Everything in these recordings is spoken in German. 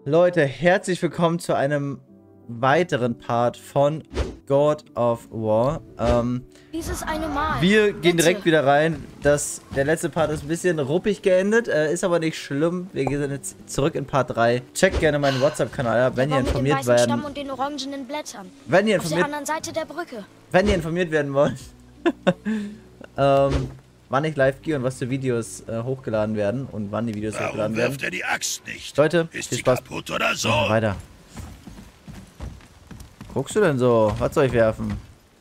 Leute, herzlich willkommen zu einem weiteren Part von God of War. Dieses eine Mal. Wir gehen Bitte. direkt wieder rein. Der letzte Part ist ein bisschen ruppig geendet, ist aber nicht schlimm. Wir sind jetzt zurück in Part 3. Checkt gerne meinen WhatsApp-Kanal ab, wenn ihr mit dem informiert weißen Stamm werden. und den orangenen Blättern. Wenn ihr Auf der anderen Seite der Brücke. informiert werden wollt, wann ich live gehe und was für Videos hochgeladen werden und wann die Videos hochgeladen werden. Wirft er die Axt nicht? Leute, Ist viel sie Spaß. kaputt oder so? Machen wir weiter. Guckst du denn so? Was soll ich werfen?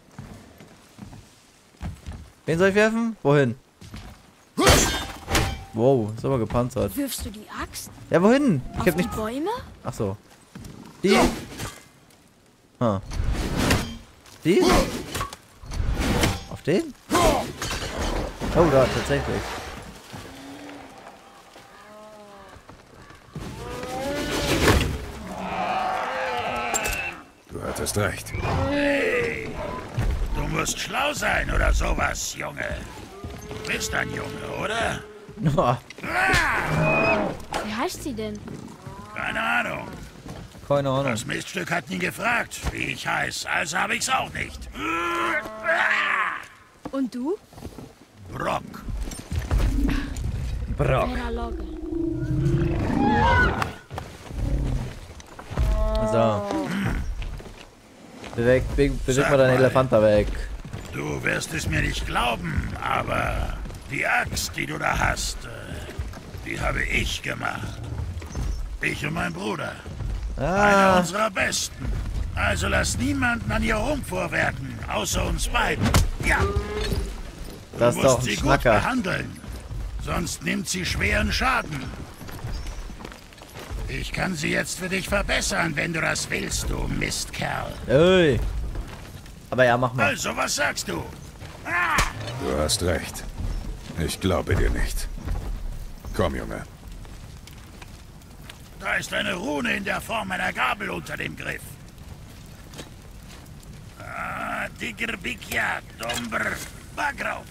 Wen soll ich werfen? Wohin? Wow, ist aber gepanzert. Wirfst du die Axt? Ja, wohin? Ich Auf hab die nicht. Bäume? Ach so. Die? Ah. Die? Auf den? Oh, da, tatsächlich. Du hattest recht. Hey, du musst schlau sein oder sowas, Junge. Du bist ein Junge, oder? Oh, Wie heißt sie denn? Keine Ahnung. keine Ahnung. Das Miststück hat nie gefragt, wie ich heiß, also habe ich's auch nicht. Und du? Brock. Brock. Vera Logge. So. Beweg Sag mal deinen mal. Elefant da weg. Du wirst es mir nicht glauben, aber die Axt, die du da hast, die habe ich gemacht. Ich und mein Bruder. Einer Ah, unserer Besten. Also lass niemanden an ihr rumvorwerken, außer uns beiden. Ja, das du ist doch musst ein sie gut Schnacker. behandeln. Sonst nimmt sie schweren Schaden. Ich kann sie jetzt für dich verbessern, wenn du das willst, du Mistkerl. Ey. Aber ja, mach mal. Also, was sagst du? Du hast recht. Ich glaube dir nicht. Komm, Junge. Da ist eine Rune in der Form einer Gabel unter dem Griff. Ah, Diggerbikja, Dombr, Bagrau.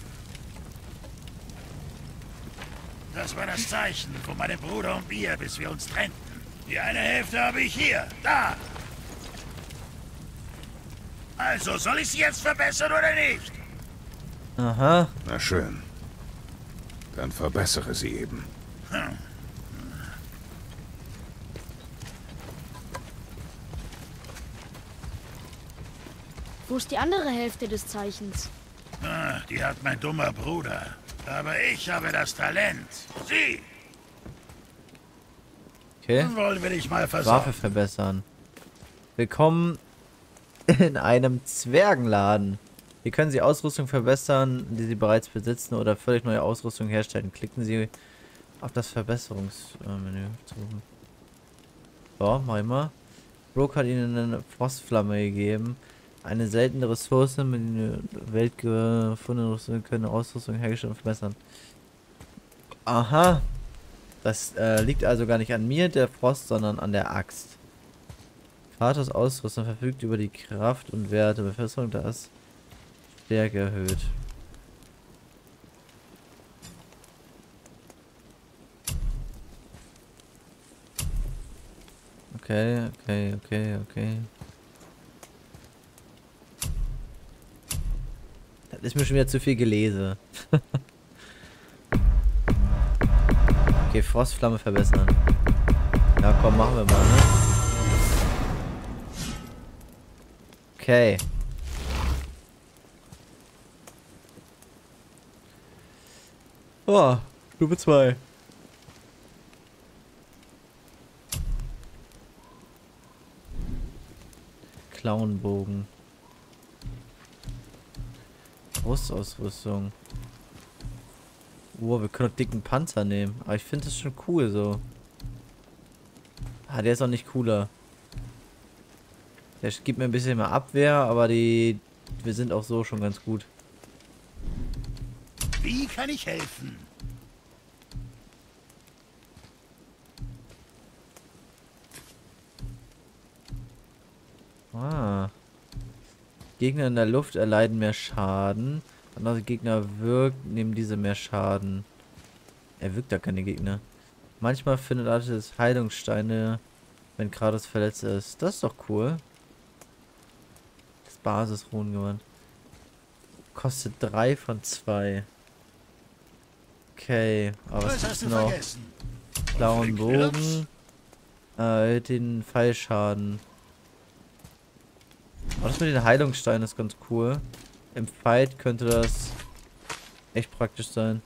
Das war das Zeichen von meinem Bruder und mir, bis wir uns trennten. Die eine Hälfte habe ich hier, da. Also, soll ich sie jetzt verbessern oder nicht? Aha. Na schön. Dann verbessere sie eben. Wo ist die andere Hälfte des Zeichens? Ah, die hat mein dummer Bruder. Aber ich habe das Talent. Sie Okay. wollen wir dich mal versorgen. Waffe verbessern. Willkommen in einem Zwergenladen. Hier können Sie Ausrüstung verbessern, die Sie bereits besitzen, oder völlig neue Ausrüstung herstellen. Klicken Sie auf das Verbesserungsmenü. So, mach ich mal. Brooke hat Ihnen eine Frostflamme gegeben. Eine seltene Ressource, mit der Welt gefundene Ressourcen können Ausrüstung hergestellt und verbessern. Aha. Das liegt also gar nicht an mir, der Frost, sondern an der Axt. Vaters Ausrüstung verfügt über die Kraft und Werte. Befestigung, da ist Stärke erhöht. Okay. Das ist mir schon wieder zu viel gelesen. Okay, Frostflamme verbessern. Ja, komm, machen wir mal, ne? Okay. Oh, Stufe 2. Klauenbogen. Brustausrüstung. Oh, wir können auch dicken Panzer nehmen. Aber ich finde das schon cool so. Ah, der ist auch nicht cooler. Der gibt mir ein bisschen mehr Abwehr, aber wir sind auch so schon ganz gut. Wie kann ich helfen? Ah. Gegner in der Luft erleiden mehr Schaden. Andere Gegner nehmen diese mehr Schaden. Er wirkt da keine Gegner. Manchmal findet Artis Heilungssteine Wenn Kratos verletzt ist. Das ist doch cool. Das Basis-Runengewand. Kostet 3 von 2. Okay, aber was ist noch? Blauen Bogen. Den Fallschaden. Aber das mit den Heilungssteinen ist ganz cool. Im Fight könnte das echt praktisch sein.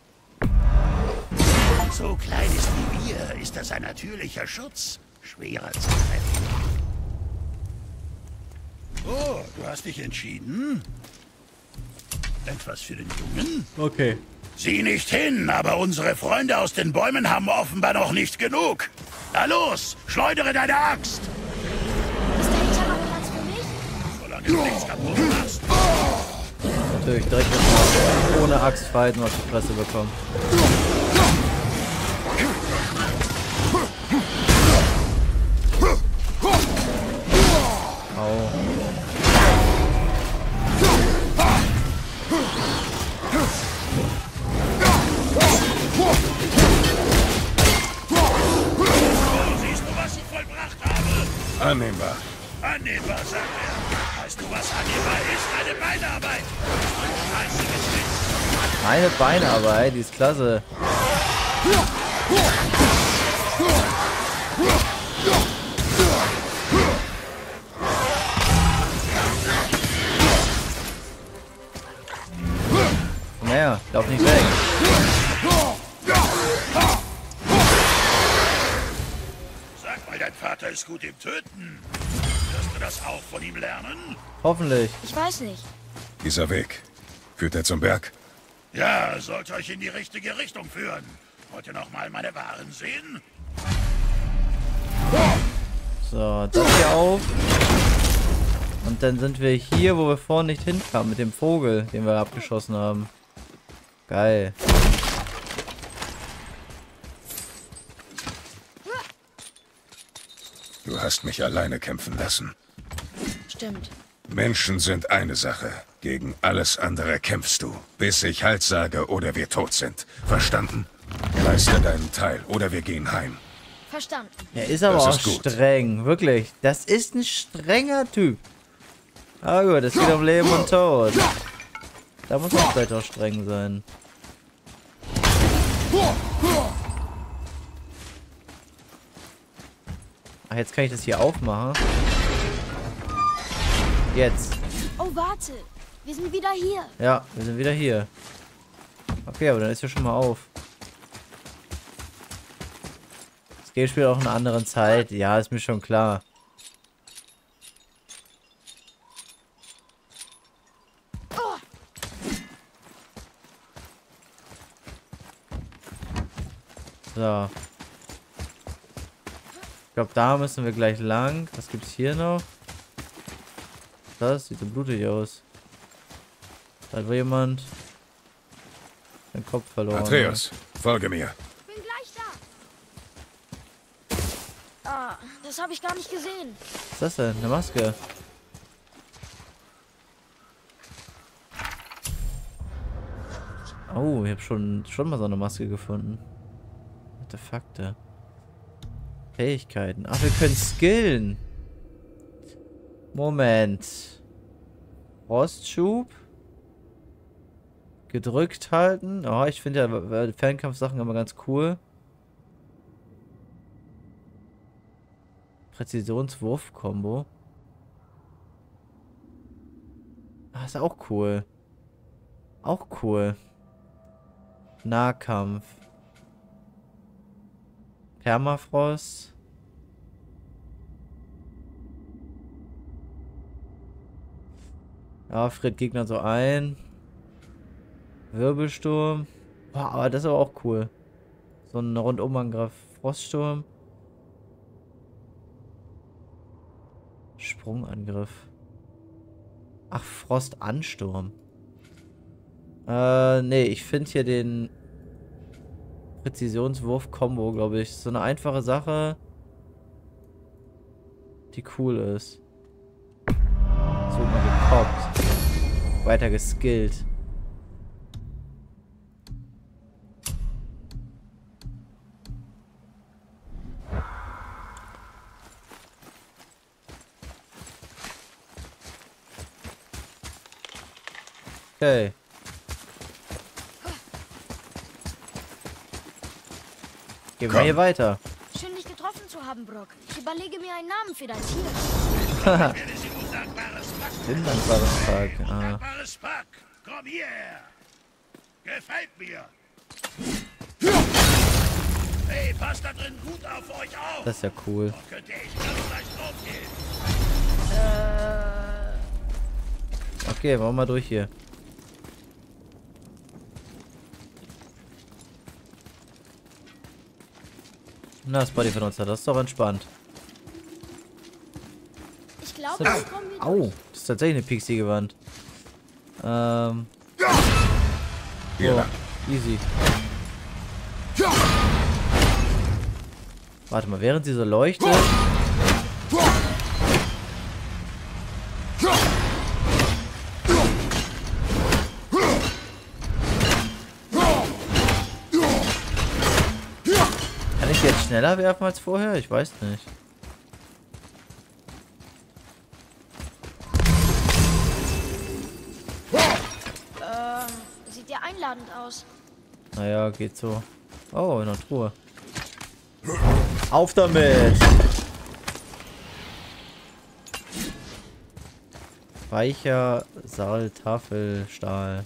So klein ist wie wir, ist das ein natürlicher Schutz. Schwerer zu treffen. Oh, du hast dich entschieden? Etwas für den Jungen? Okay. Sieh nicht hin, aber unsere Freunde aus den Bäumen haben offenbar noch nicht genug. Na los, schleudere deine Axt! Ist dahinter noch Platz für mich? Solange du nichts kaputt machst. Natürlich direkt mal ohne Axt fighten und auf die Fresse bekommen. Au. Siehst du, was ich vollbracht habe? Annehmbar. Annehmbar, sagt er. Weißt du, was annehmbar ist? Eine Beinarbeit. Ein fleißiges Wissen. Meine Beinarbeit, die ist klasse. Naja, lauf nicht weg. Sag mal, dein Vater ist gut im Töten. Wirst du das auch von ihm lernen? Hoffentlich. Ich weiß nicht. Dieser Weg. Führt er zum Berg? Ja, sollte euch in die richtige Richtung führen. Wollt ihr noch mal meine Waren sehen? So, das hier auf. Und dann sind wir hier, wo wir vorhin nicht hinkamen, mit dem Vogel, den wir abgeschossen haben. Geil. Du hast mich alleine kämpfen lassen. Stimmt. Menschen sind eine Sache. Gegen alles andere kämpfst du, bis ich Halt sage oder wir tot sind. Verstanden? Leiste deinen Teil oder wir gehen heim. Verstanden. Er ist aber Das auch ist gut. streng, wirklich. Das ist ein strenger Typ. Aber gut, es geht um Leben und Tod. Da muss man vielleicht auch streng sein. Ach, jetzt kann ich das hier aufmachen. Jetzt. Oh, warte. Wir sind wieder hier. Ja, wir sind wieder hier. Okay, aber dann ist ja schon mal auf. Das Game spielt auch in einer anderen Zeit. Ja, ist mir schon klar. So. Ich glaube, da müssen wir gleich lang. Was gibt's hier noch? Das sieht so blutig aus. Da hat wohl jemand den Kopf verloren. Atreus, folge mir. Bin gleich da. Ah, das habe ich gar nicht gesehen. Was ist das denn? Eine Maske. Oh, ich habe schon mal so eine Maske gefunden. What the fuck da? Fähigkeiten. Ach, wir können skillen. Moment. Frostschub. Gedrückt halten. Oh, ich finde ja Fernkampfsachen immer ganz cool. Präzisionswurf-Kombo. Ah, ist auch cool. Auch cool. Nahkampf. Permafrost. Ja, friert Gegner so ein. Wirbelsturm. Boah, aber das ist aber auch cool. So ein Rundumangriff. Froststurm. Sprungangriff. Ach, Frostansturm. Nee, ich finde hier den Präzisionswurf-Kombo, glaube ich. So eine einfache Sache, die cool ist. So mal gepoppt. Weiter geskillt. Okay. Gehen wir Komm. hier weiter. Schön, dich getroffen zu haben, Brock. Ich überlege mir einen Namen für dein Tier. Werde sie undankbares Pack. Undankbares Pack. Ah. Undankbares Pack. Komm hierher. Gefällt mir. Hey, passt da drin gut auf euch auf. Das ist ja cool. Doch könnte ich ganz leicht draufgehen. Okay, wollen wir mal durch hier. Na, das Bodybenutzer, das ist doch entspannt. Ich glaube, wir kommen wieder. Au, das ist tatsächlich eine Pixie-Gewand. Hier Oh, lang. easy. Warte mal, während sie so leuchtet. Kann ich jetzt schneller werfen als vorher? Ich weiß nicht. Sieht ja einladend aus. Naja, geht so. Oh, in der Truhe. Auf damit! Weicher Saal, Tafelstahl.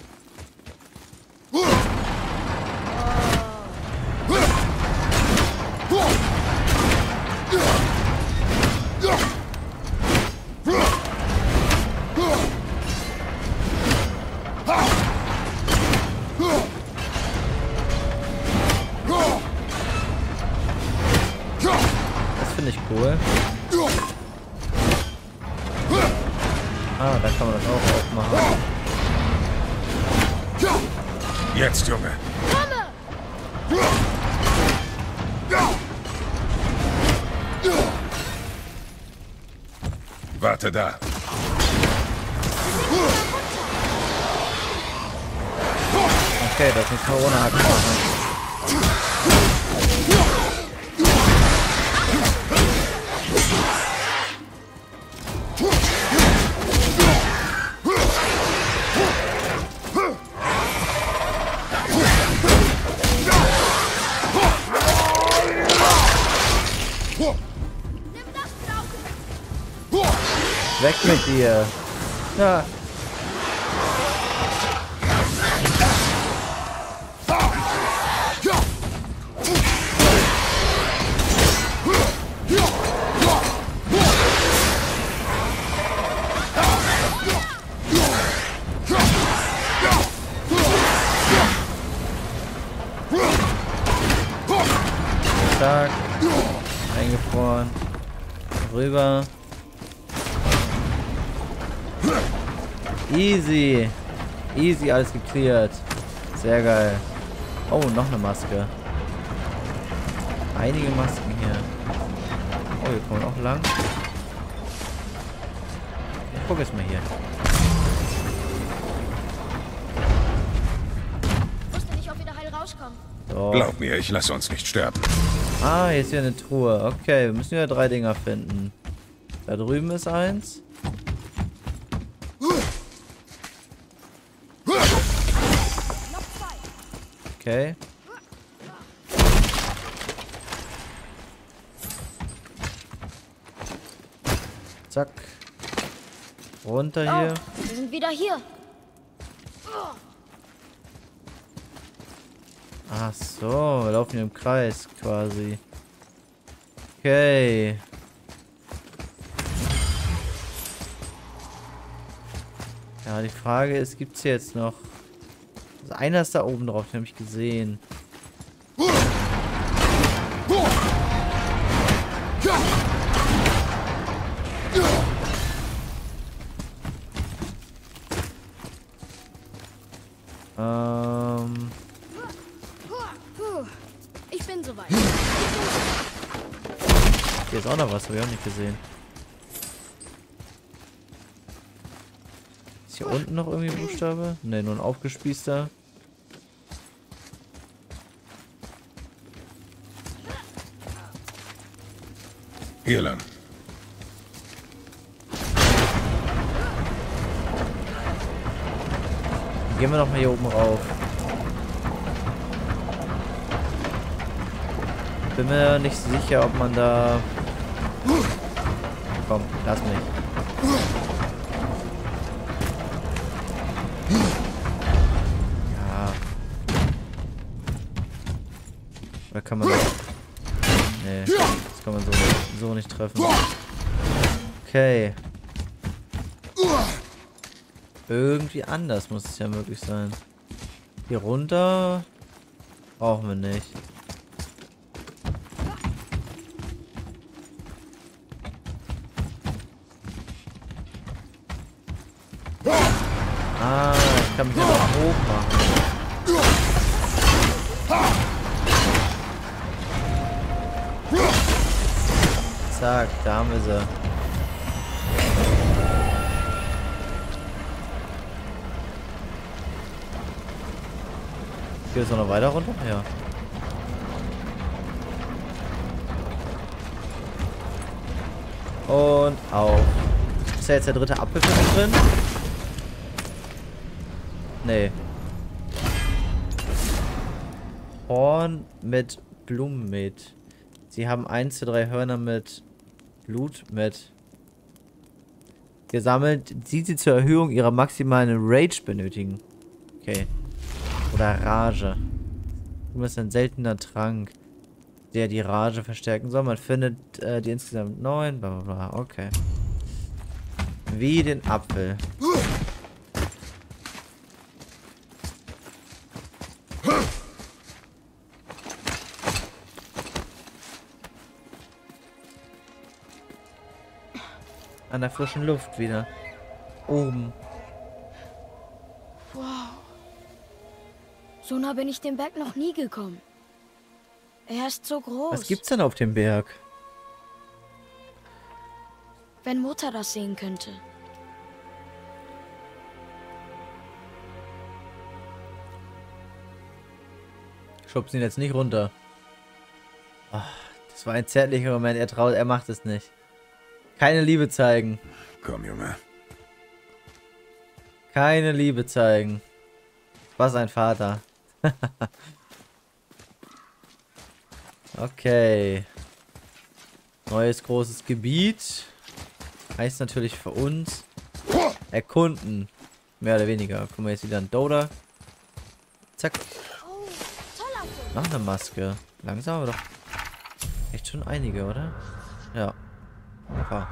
Das finde ich cool. Ah, da kann man das auch aufmachen. Jetzt, Junge. Warte da. Okay, das ist eine Corona-Haken machen. Weg mit dir! Ja. Zack. Eingefroren. Rüber. Easy. Easy, alles geklärt. Sehr geil. Oh, noch eine Maske. Einige Masken hier. Oh, hier kommen wir auch lang. Ich guck jetzt mal hier. Ich wusste nicht, ob wir da heil rauskommen. So. Glaub mir, ich lasse uns nicht sterben. Ah, hier ist hier eine Truhe. Okay, wir müssen ja 3 Dinger finden. Da drüben ist eins. Okay. Zack. Runter hier. Oh, wir sind wieder hier. Ach so, wir laufen hier im Kreis quasi. Okay. Ja, die Frage ist, gibt es jetzt noch... Also einer ist da oben drauf, den habe ich gesehen. Puh, ich bin soweit. Hier ist auch noch was, habe ich auch nicht gesehen. Ist hier unten noch irgendwie Buchstabe? Ne, nur ein aufgespießter. Hier lang. Gehen wir doch mal hier oben rauf. Bin mir nicht sicher, ob man da... Komm, lass mich. Ja. Oder kann man das... Nee, das kann man so nicht treffen. Okay. Irgendwie anders muss es ja möglich sein. Hier runter brauchen wir nicht. Ah, ich kann mich ja noch hoch machen. Zack, da haben wir sie. Geht es noch weiter runter? Ja. Und auf. Ist ja jetzt der dritte Apfel für mich drin? Nee. Horn mit Blumen mit. Sie haben 1 zu 3 Hörner mit Blut mit. Gesammelt, die sie zur Erhöhung ihrer maximalen Rage benötigen. Okay. Oder Rage. Du ist ein seltener Trank, der die Rage verstärken soll. Man findet die insgesamt 9. Bla bla bla. Okay. Wie den Apfel. An der frischen Luft wieder. Oben. Wow. So nah bin ich den Berg noch nie gekommen. Er ist so groß. Was gibt's denn auf dem Berg? Wenn Mutter das sehen könnte. Schubst ihn jetzt nicht runter. Ach, das war ein zärtlicher Moment. Er macht es nicht. Keine Liebe zeigen. Komm, Junge. Keine Liebe zeigen. Was ein Vater. Okay. Neues großes Gebiet. Heißt natürlich für uns erkunden. Mehr oder weniger. Gucken wir jetzt wieder ein Doda. Zack. Oh, toller Film. Noch eine Maske. Langsam aber doch. Echt schon einige, oder? Ja. Opa.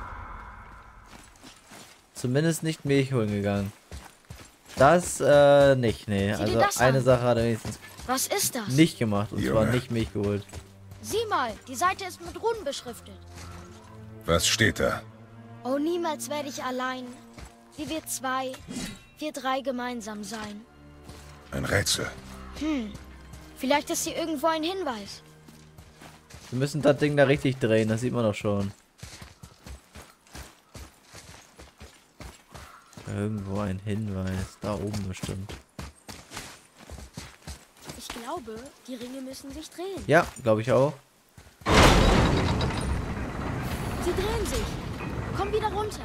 Zumindest nicht Milch holen gegangen. Das, nicht, nee. Sieh dir Also das eine an. Sache hat er wenigstens Was ist das? nicht gemacht. Und zwar Junge. nicht Milch geholt. Sieh mal, die Seite ist mit Runen beschriftet. Was steht da? Oh, niemals werde ich allein. Wie wir 2, wir 3 gemeinsam sein. Ein Rätsel. Vielleicht ist hier irgendwo ein Hinweis. Wir müssen das Ding da richtig drehen, das sieht man doch schon. Irgendwo ein Hinweis. Da oben bestimmt. Ich glaube, die Ringe müssen sich drehen. Ja, glaube ich auch. Sie drehen sich. Komm wieder runter.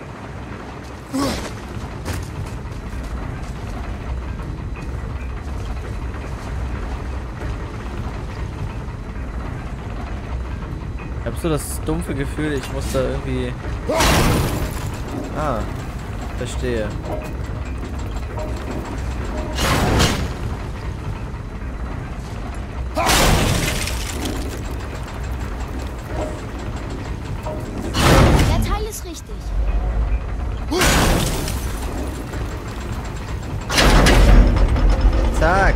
Ich habe so das dumpfe Gefühl, ich muss da irgendwie... Ah, verstehe. Der Teil ist richtig. Zack.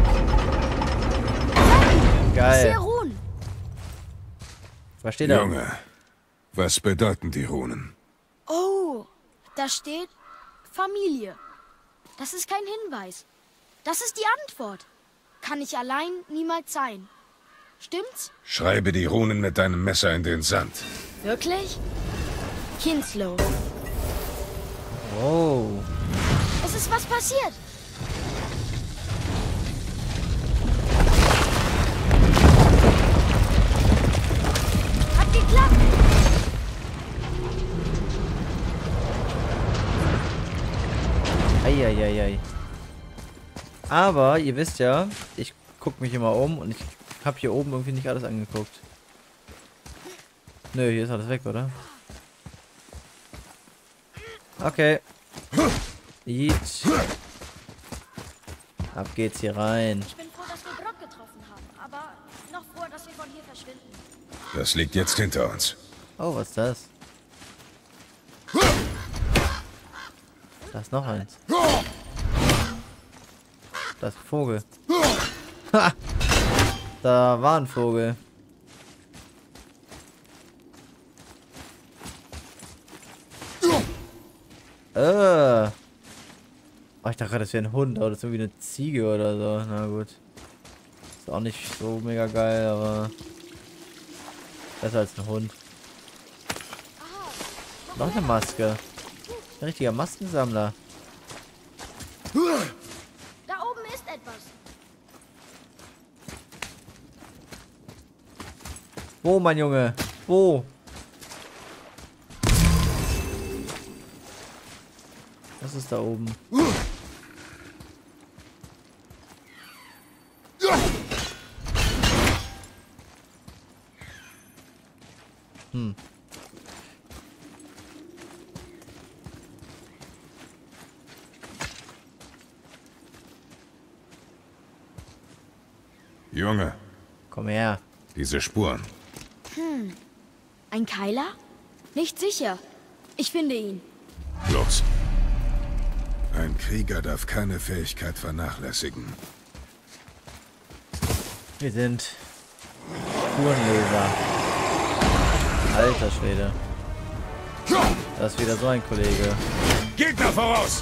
Ich Geil. sehe Runen. Was steht da? Junge, was bedeuten die Runen? Oh, da steht Familie. Das ist kein Hinweis. Das ist die Antwort. Kann ich allein niemals sein. Stimmt's? Schreibe die Runen mit deinem Messer in den Sand. Wirklich? Kinslow. Oh. Es ist was passiert. Hat geklappt. Eieiei. Aber ihr wisst ja, ich gucke mich immer um und ich habe hier oben irgendwie nicht alles angeguckt. Nö, hier ist alles weg, oder? Okay. Yeet. Ab geht's hier rein. Ich bin froh, dass wir Brock getroffen haben, aber noch froher, dass wir von hier verschwinden. Das liegt jetzt hinter uns. Oh, was ist das? Da ist noch eins. Das ist ein Vogel. Ha! Da war ein Vogel. Oh, ich dachte gerade, das wäre ein Hund, aber das ist irgendwie eine Ziege oder so. Na gut. Ist auch nicht so mega geil, aber besser als ein Hund. Noch eine Maske. Ein richtiger Maskensammler. Da oben ist etwas. Wo, mein Junge? Wo? Was ist da oben? Hm. Junge, Komm her. diese Spuren. Ein Keiler? Nicht sicher. Ich finde ihn. Los. Ein Krieger darf keine Fähigkeit vernachlässigen. Wir sind Spurenleser. Alter Schwede. Das ist wieder so ein Kollege. Gegner voraus!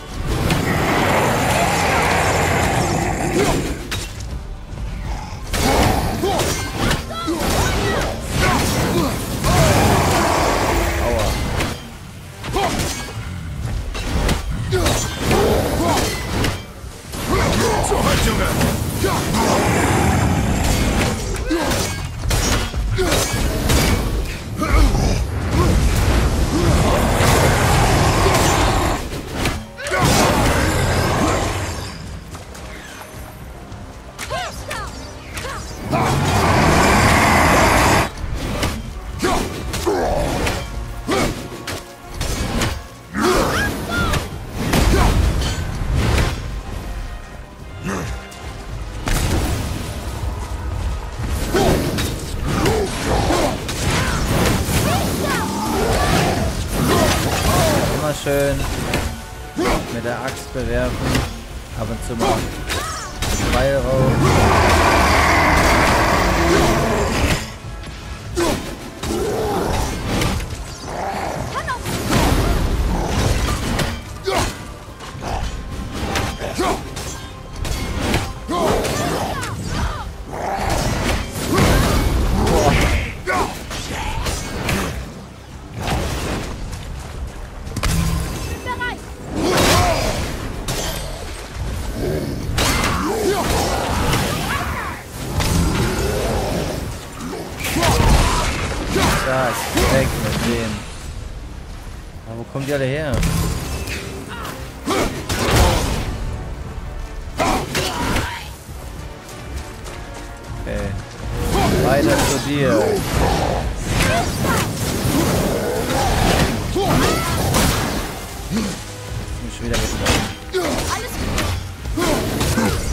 Aua. Zur Hand, Junge! Immer schön mit der Axt bewerfen. Ab und zu mal Pfeil raus. Stark, weg mit denen. Aber wo kommen die alle her? Okay. Weiter zu dir. Ich bin schon wieder mit. Alles gut.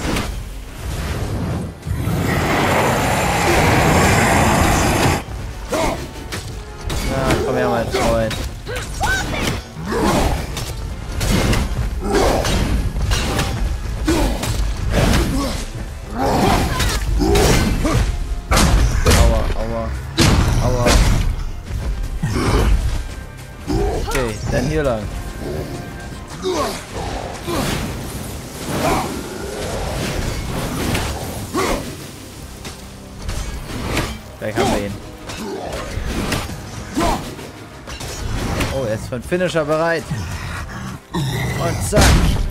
Na, komm her, mein Freund. Aua, aua, aua. Okay, dann hier lang. Gleich haben wir ihn. Oh, er ist für einen Finisher bereit. Und zack.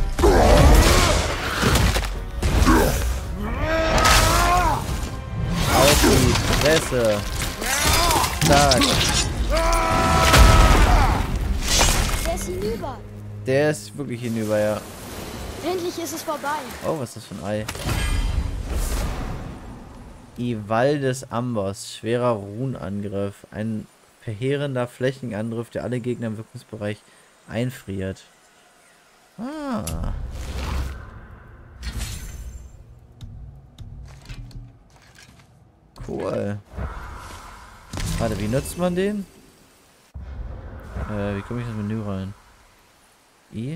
Auf die Fresse. Zack. Der ist hinüber. Der ist wirklich hinüber, ja. Endlich ist es vorbei. Oh, was ist das für ein Ei? Ival des Ambers. Schwerer Runenangriff. Ein verheerender Flächenangriff, der alle Gegner im Wirkungsbereich einfriert. Ah. Cool. Warte, wie nutzt man den? Wie komme ich ins Menü rein? I?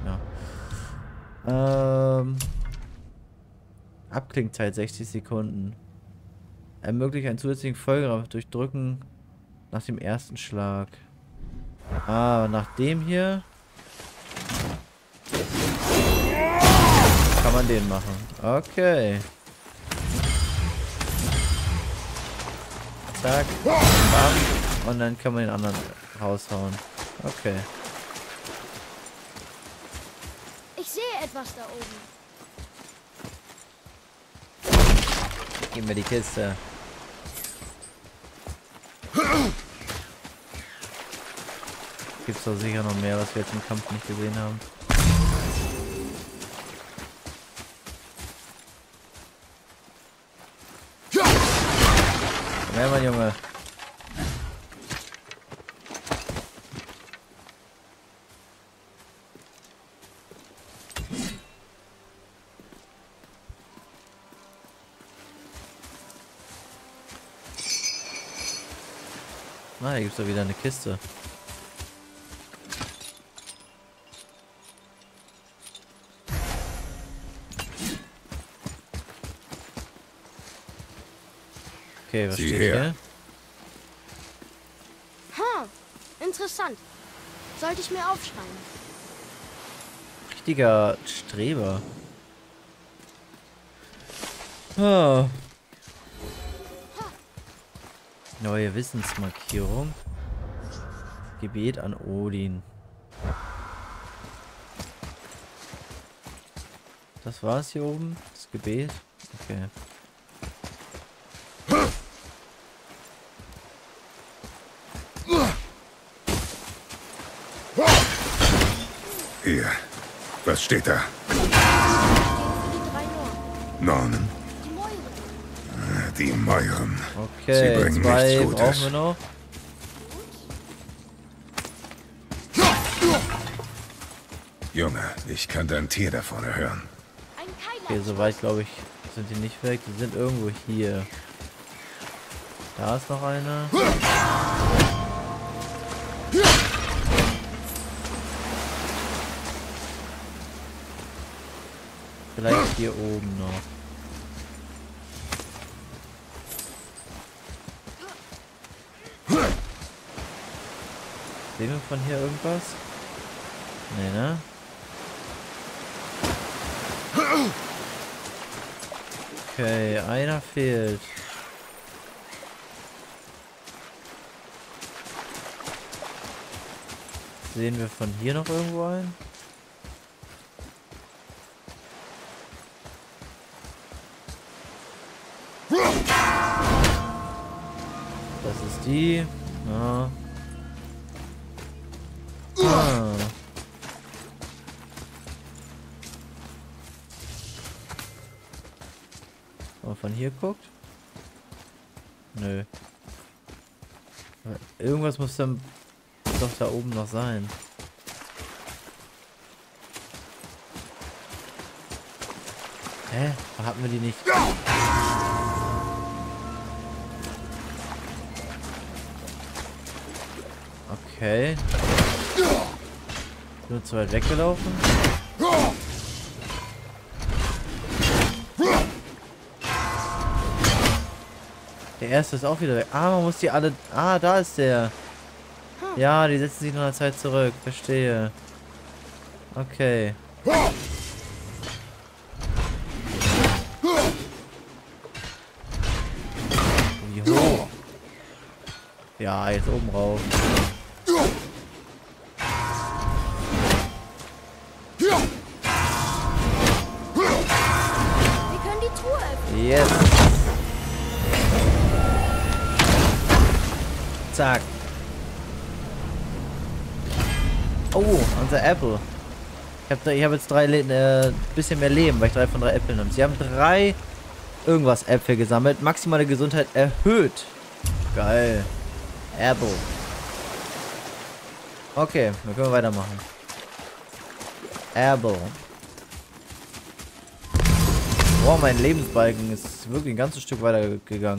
Ja. Abklingzeit 60 Sekunden. Ermöglicht einen zusätzlichen Folgekraft durch Drücken nach dem ersten Schlag. Ah, nach dem hier kann man den machen. Okay. Zack. Bam. Und dann kann man den anderen raushauen. Okay. Ich sehe etwas da oben. Gib mir die Kiste. Gibt's doch sicher noch mehr, was wir jetzt im Kampf nicht gesehen haben. Komm her, mein Junge. Ah, hier gibt's doch wieder eine Kiste. Okay, was Sieh steht her. hier? Interessant. Sollte ich mir aufschreiben. Richtiger Streber. Ah. Neue Wissensmarkierung. Gebet an Odin. Das war's hier oben? Das Gebet? Okay. Hier. Was steht da? Für die 3 Nornen. Die Mäuren. Die Mäuren. Sie Okay, bringen 2 nichts brauchen Gutes. wir noch. Junge, ich kann dein Tier da vorne hören. Ein Okay, Keiler. soweit glaube ich sind die nicht weg. Die sind irgendwo hier. Da ist noch einer. Vielleicht hier oben noch. Sehen wir von hier irgendwas? Nee, ne? Okay, einer fehlt. Sehen wir von hier noch irgendwo einen? Das ist die. Ja. Ah. Wenn man von hier guckt? Nö. Irgendwas muss dann doch da oben noch sein. Hä? Hatten wir die nicht? Okay. Nur zu weit weggelaufen. Der erste ist auch wieder weg. Ah, man muss die alle... Ah, da ist der. Ja, die setzen sich nach einer Zeit zurück. Verstehe. Okay. Wie hoch? Ja, jetzt oben rauf. Wir können die Truhe öffnen. Yes. Zack. Oh, unser Apple. Ich hab jetzt 3 bisschen mehr Leben, weil ich 3 von 3 Äpfeln habe. Sie haben 3 irgendwas Äpfel gesammelt. Maximale Gesundheit erhöht. Geil. Apple. Okay, dann können wir weitermachen. Apple. Wow, mein Lebensbalken ist wirklich ein ganzes Stück weiter gegangen.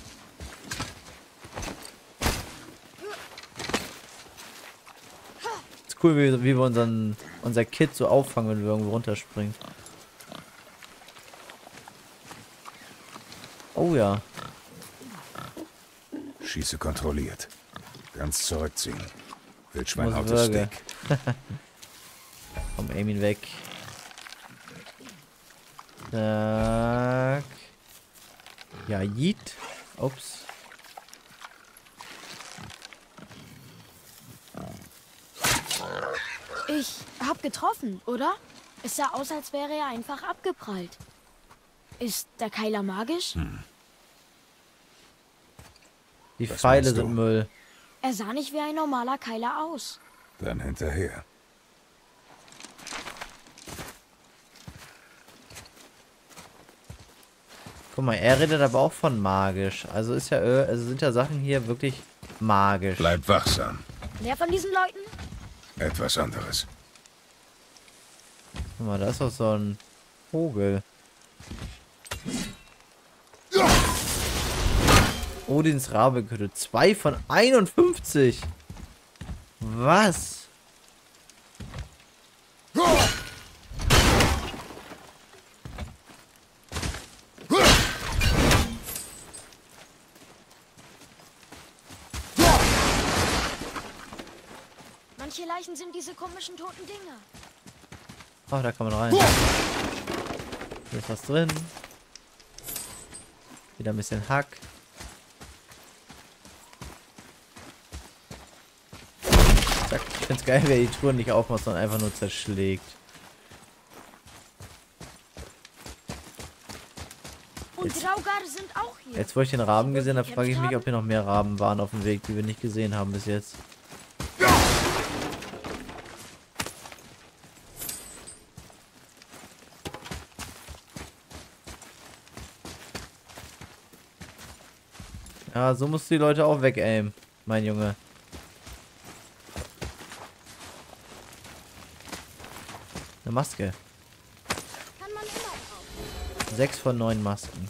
Ist cool, wie wir unser Kit so auffangen, wenn wir irgendwo runterspringen. Oh ja. Schieße kontrolliert. Ganz zurückziehen. Wildschweinhaut ist Würge. dick. Komm, aim ihn weg. Zack. Ja, yeet. Ups. Ich hab getroffen, oder? Es sah aus, als wäre er einfach abgeprallt. Ist der Keiler magisch? Die Was Pfeile meinst du? sind Müll. Er sah nicht wie ein normaler Keiler aus. Dann hinterher. Guck mal, er redet aber auch von magisch. Also ist ja, also sind ja Sachen hier wirklich magisch. Bleib wachsam. Wer von diesen Leuten? Etwas anderes. Guck mal, da ist doch so ein Vogel. Odins Rabenkütte. 2 von 51. Was? Manche Leichen sind diese komischen toten Dinger. Ach, da kann man rein. Hier ist was drin. Wieder ein bisschen Hack. Zack. Ich find's geil, wer die Truhen nicht aufmacht, sondern einfach nur zerschlägt. Und Draugr sind auch hier. Jetzt, wo ich den Raben gesehen habe, frage ich mich, ob hier noch mehr Raben waren auf dem Weg, die wir nicht gesehen haben bis jetzt. Ja, so musst du die Leute auch wegaimen, mein Junge. Eine Maske. Kann man immer brauchen. 6 von 9 Masken.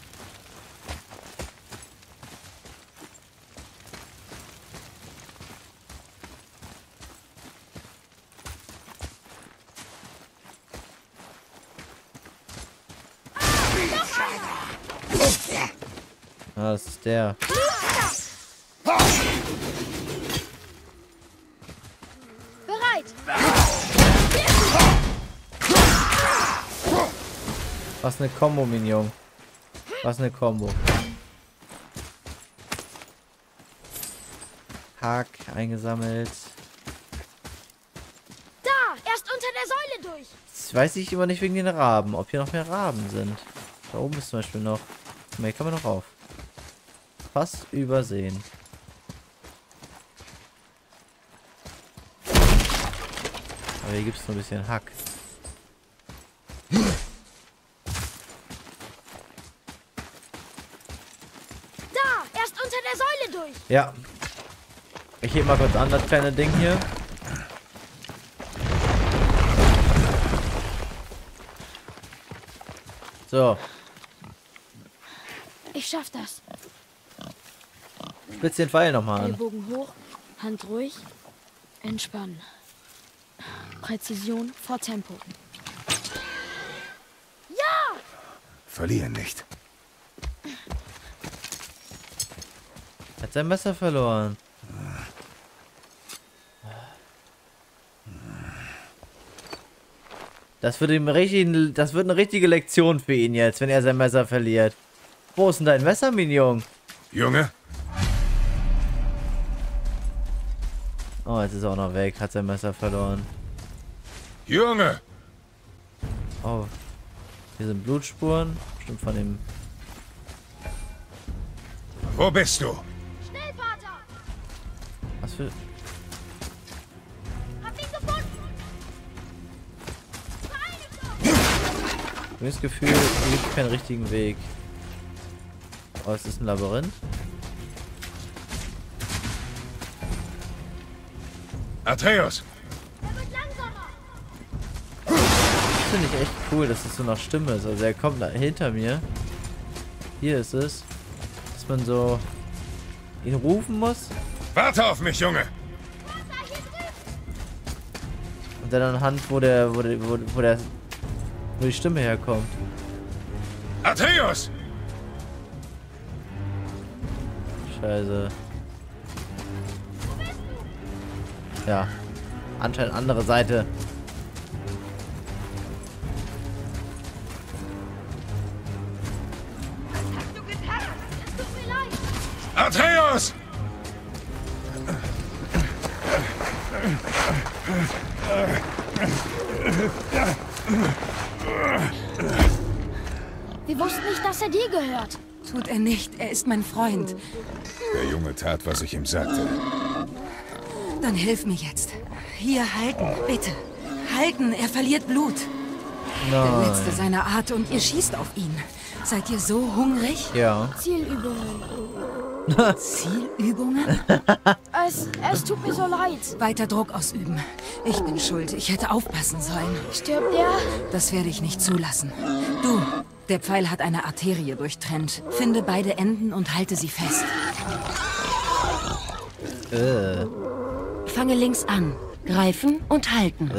Ah, das ist der. Bereit. Was eine Kombo, Minion. Was eine Kombo. Hack eingesammelt. Da, erst unter der Säule durch. Das weiß ich immer nicht wegen den Raben, ob hier noch mehr Raben sind. Da oben ist zum Beispiel noch. Guck mal, hier kann man noch rauf. Fast übersehen. Aber hier gibt es nur ein bisschen Hack. Da, erst unter der Säule durch. Ja. Ich heb mal kurz an, das kleine Ding hier. So, Ich schaff das. spitz den Pfeil nochmal an. Ellbogen hoch, Hand ruhig, entspannen. Präzision vor Tempo. Ja! Verlieren nicht. Hat sein Messer verloren. Das wird eine richtige Lektion für ihn jetzt, wenn er sein Messer verliert. Wo ist denn dein Messer, Minion? Junge, Oh, jetzt ist er auch noch weg. Hat sein Messer verloren. Junge! Oh. Hier sind Blutspuren. Bestimmt von dem... Wo bist du? Schnell, Vater! Was für... Hab ihn gefunden! Ich habe das Gefühl, hier gibt es keinen richtigen Weg. Oh, es ist ein Labyrinth. Atreus! Das finde ich echt cool, dass es so nach Stimme ist. Also er kommt hinter mir. Hier ist es. Dass man so ihn rufen muss. Warte auf mich, Junge! Und dann anhand, wo die Stimme herkommt. Atreus! Scheiße. Ja. Anscheinend andere Seite. Atreus! Wir wussten nicht, dass er dir gehört. Tut er nicht. Er ist mein Freund. Der Junge tat, was ich ihm sagte. Dann hilf mir jetzt. Hier, halten, bitte. Halten, er verliert Blut. Der letzte seiner Art und ihr schießt auf ihn. Seid ihr so hungrig? Ja. Zielübungen. Zielübungen? Es tut mir so leid. Weiter Druck ausüben. Ich bin schuld. Ich hätte aufpassen sollen. Stirbt er? Das werde ich nicht zulassen. Du, der Pfeil hat eine Arterie durchtrennt. Finde beide Enden und halte sie fest. Fange links an. Greifen und halten.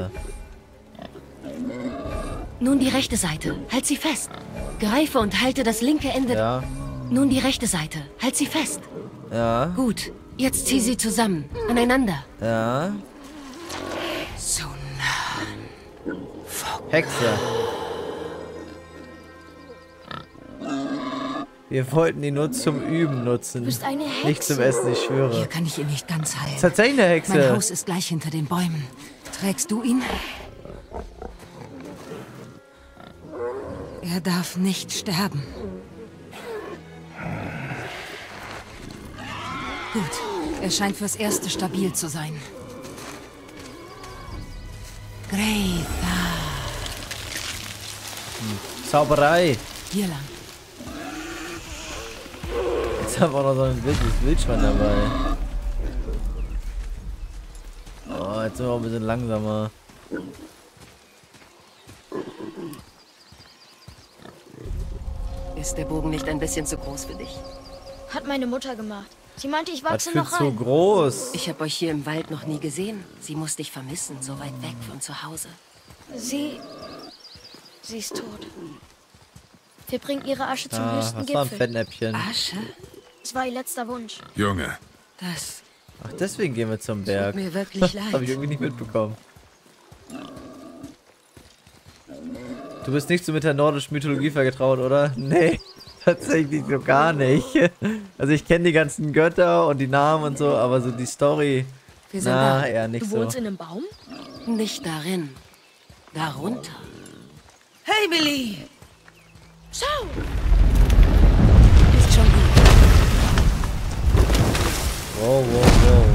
Nun die rechte Seite. Halt sie fest. Greife und halte das linke Ende. Ja. Nun die rechte Seite. Halt sie fest. Ja. Gut. Jetzt zieh sie zusammen. Aneinander. Ja. So nah. Hexe. Wir wollten die nur zum Üben nutzen. Du bist eine Hexe. Nicht zum Essen, ich Hier schwöre. kann ich ihn nicht ganz heilen. Tatsächlich eine Mein Hexe. Haus ist gleich hinter den Bäumen. Trägst du ihn? Er darf nicht sterben. Gut. Er scheint fürs Erste stabil zu sein. Greta. Zauberei. Hier lang. Jetzt haben wir auch noch so ein wildes Wildschwein dabei. Oh, jetzt sind wir auch ein bisschen langsamer. Ist der Bogen nicht ein bisschen zu groß für dich? Hat meine Mutter gemacht. Sie meinte, ich Was wachse für noch zu rein. groß. Ich habe euch hier im Wald noch nie gesehen. Sie muss dich vermissen, so weit weg von zu Hause. Sie ist tot. Wir bringen ihre Asche zum Ah, höchsten was war ein Gipfel. Fettnäpfchen. Asche? Das war ihr letzter Wunsch. Junge, Das Ach, deswegen gehen wir zum Berg. tut mir wirklich Das habe ich leid. irgendwie nicht mitbekommen. Du bist nicht so mit der nordischen Mythologie vertraut, oder? Nee, tatsächlich so gar nicht. Also ich kenne die ganzen Götter und die Namen und so, aber so die Story, Wir sind na, da. eher nicht Du so. wohnst in einem Baum? Nicht darin. Darunter. Hey, Billy! Schau! Ist schon gut. Wow, wow, wow.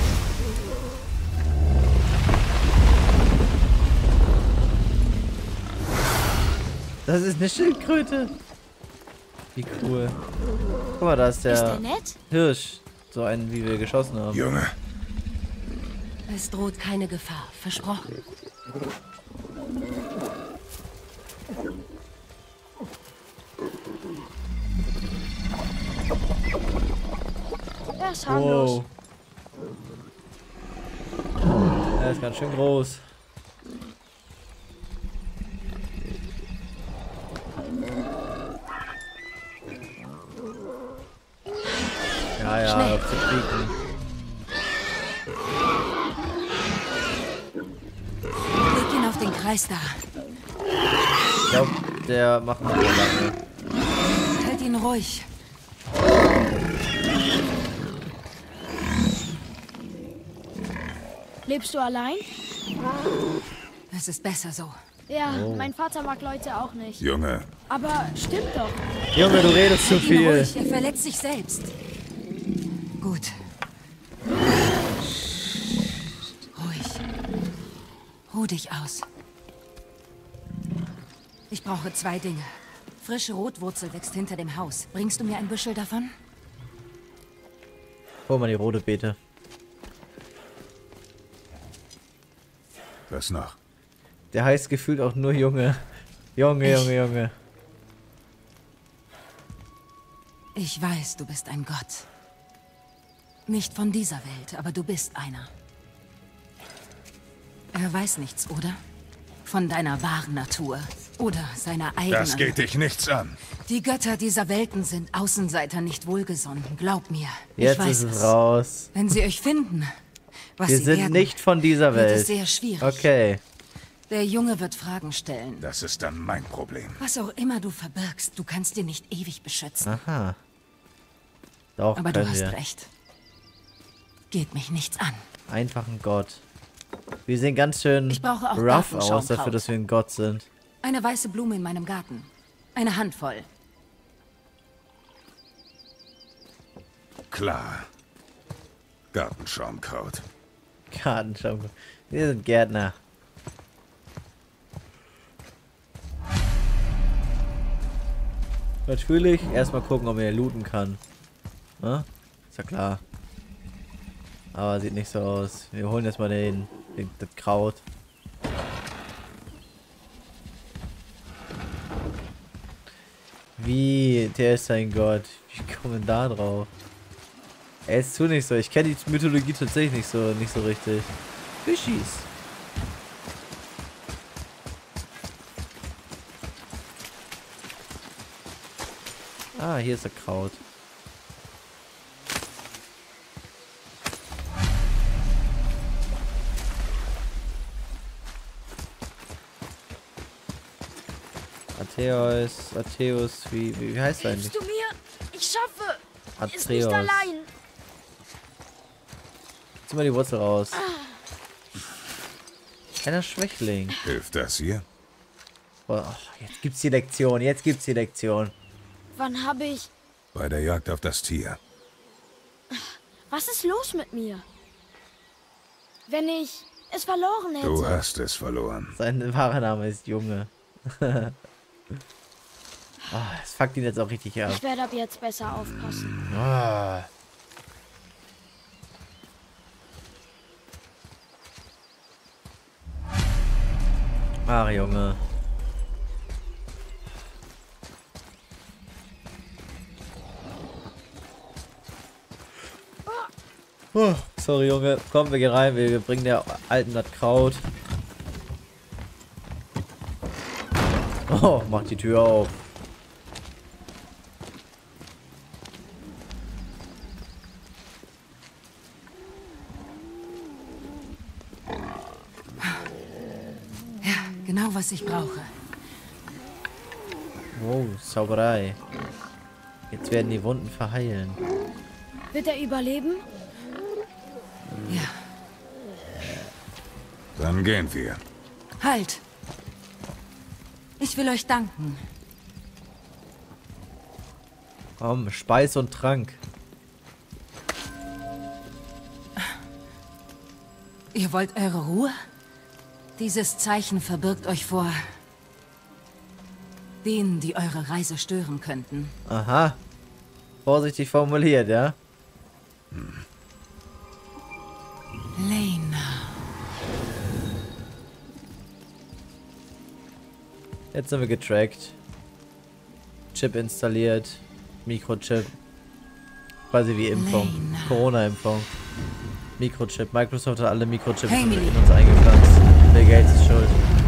Das ist eine Schildkröte. Wie cool. Guck mal, da ist Ist der der nett? Hirsch. So einen, wie wir geschossen haben. Junge, Es droht keine Gefahr. Versprochen. Er ist harmlos. Wow. Er ist ganz schön groß. Ja, ja, Schnell. auf zu kriegen. Leg ihn auf den Kreis da. Ich glaube, der macht nicht mehr lange. Halt ihn ruhig. Lebst du allein? Es ist besser so. Ja, mein Vater mag Leute auch nicht. Junge, Aber stimmt doch. Junge, du redest zu Ihn viel. ruhig, er verletzt sich selbst. Gut. Ruhig. Ruh dich aus. Ich brauche 2 Dinge. Frische Rotwurzel wächst hinter dem Haus. Bringst du mir ein Büschel davon? Hol mal die rote Beete. Was noch? Der heißt gefühlt auch nur Junge. Junge. Ich weiß, du bist ein Gott. Nicht von dieser Welt, aber du bist einer. Er weiß nichts, oder? Von deiner wahren Natur. Oder seiner eigenen. Das geht dich nichts an. Die Götter dieser Welten sind Außenseiter nicht wohlgesonnen. Glaub mir. Jetzt ich weiß ist es raus. Wenn sie euch finden, was Wir sie sind werden, nicht von dieser wird Welt. es sehr schwierig. Okay. Der Junge wird Fragen stellen. Das ist dann mein Problem. Was auch immer du verbirgst, du kannst dir nicht ewig beschützen. Aha. Doch, Aber du können hast wir. recht. Geht mich nichts an. Einfach ein Gott. Wir sehen ganz schön Ich brauche auch rough aus, Gartenschaumkraut. dafür, dass wir ein Gott sind. Eine weiße Blume in meinem Garten. Eine Handvoll. Klar. Gartenschaumkraut. Gartenschaum. Wir sind Gärtner. Natürlich erstmal gucken, ob man hier looten kann. Ne? Ist ja klar. Aber sieht nicht so aus. Wir holen jetzt mal das Kraut. Wie? Der ist ein Gott. Wie kommen wir da drauf? Ey, ist zu nicht so. Ich kenne die Mythologie tatsächlich nicht so richtig. Fischis. Ah, hier ist der Kraut. Atreus, wie heißt er eigentlich? Hilfst du mir? Ich schaffe. Ist nicht Atreus. allein. Zieh mal die Wurzel raus. Kleiner Schwächling. Hilft das hier? Boah, jetzt gibt's die Lektion. Wann habe ich... Bei der Jagd auf das Tier. Was ist los mit mir? Wenn ich es verloren hätte... Du hast es verloren. Sein wahrer Name ist Junge. Oh, das fuckt ihn jetzt auch richtig ab. Ich werde ab jetzt besser aufpassen. Ah. Ach, Junge. Oh, sorry, Junge. Komm, wir gehen rein. Wir bringen der Alten das Kraut. Oh, mach die Tür auf. Ja, genau was ich brauche. Wow, Zauberei. Jetzt werden die Wunden verheilen. Wird er überleben? Ja. Dann gehen wir. Halt! Ich will euch danken. Komm, Speis und Trank. Ihr wollt eure Ruhe? Dieses Zeichen verbirgt euch vor denen, die eure Reise stören könnten. Aha. Vorsichtig formuliert, ja? Lena. Jetzt sind wir getrackt. Chip installiert. Mikrochip. Quasi wie Impfung. Lena. Corona-Impfung. Mikrochip. Microsoft hat alle Mikrochips Hey, in Millie. uns eingepflanzt. Bill Gates ist schuld.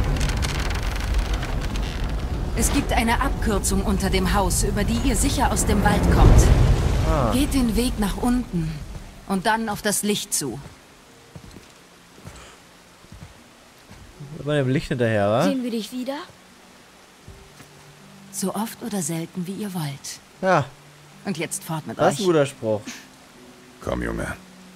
Es gibt eine Abkürzung unter dem Haus, über die ihr sicher aus dem Wald kommt. Ah. Geht den Weg nach unten und dann auf das Licht zu. Immer dem Licht hinterher, wa? Sehen wir dich wieder? So oft oder selten, wie ihr wollt. Ja, Und jetzt fort mit das ist ein euch. guter Spruch. Komm, Junge.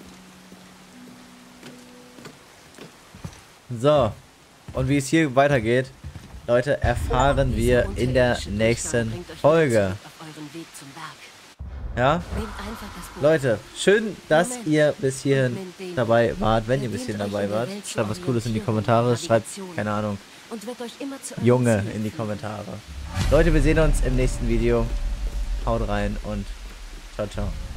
So. Und wie es hier weitergeht, Leute, erfahren wir in der nächsten Folge. Ja? Leute, schön, dass ihr bis hierhin dabei wart. Wenn ihr bis hierhin dabei wart, schreibt was Cooles in die Kommentare. Schreibt, keine Ahnung, und wird euch immer zu Junge in die Kommentare. Leute, wir sehen uns im nächsten Video. Haut rein und ciao, ciao.